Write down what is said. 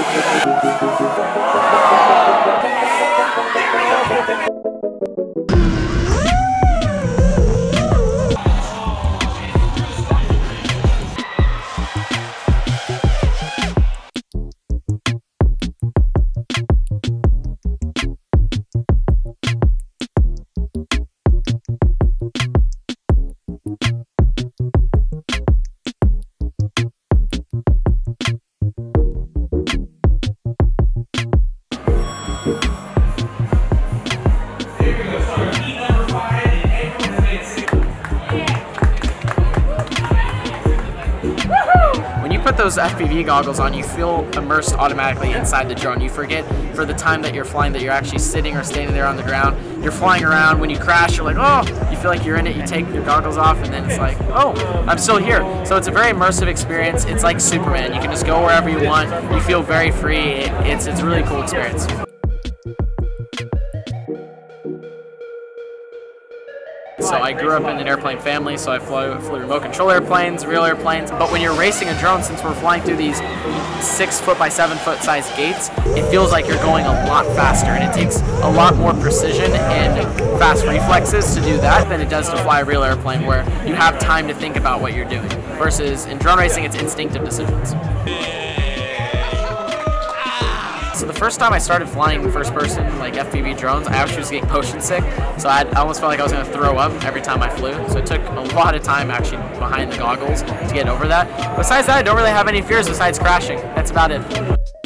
Those FPV goggles on, you feel immersed automatically inside the drone. You forget for the time that you're flying that you're actually sitting or standing there on the ground. You're flying around. When you crash, you're like, oh, you feel like you're in it. You take your goggles off and then it's like, oh, I'm still here. So it's a very immersive experience. It's like Superman. You can just go wherever you want. You feel very free. It's a really cool experience. So I grew up in an airplane family, so I flew remote control airplanes, real airplanes. But when you're racing a drone, since we're flying through these 6 foot by 7 foot size gates, it feels like you're going a lot faster, and it takes a lot more precision and fast reflexes to do that than it does to fly a real airplane, where you have time to think about what you're doing. Versus in drone racing, it's instinctive decisions. So the first time I started flying first person, like FPV drones, I actually was getting motion sick. So I almost felt like I was going to throw up every time I flew. So it took a lot of time actually behind the goggles to get over that. Besides that, I don't really have any fears besides crashing. That's about it.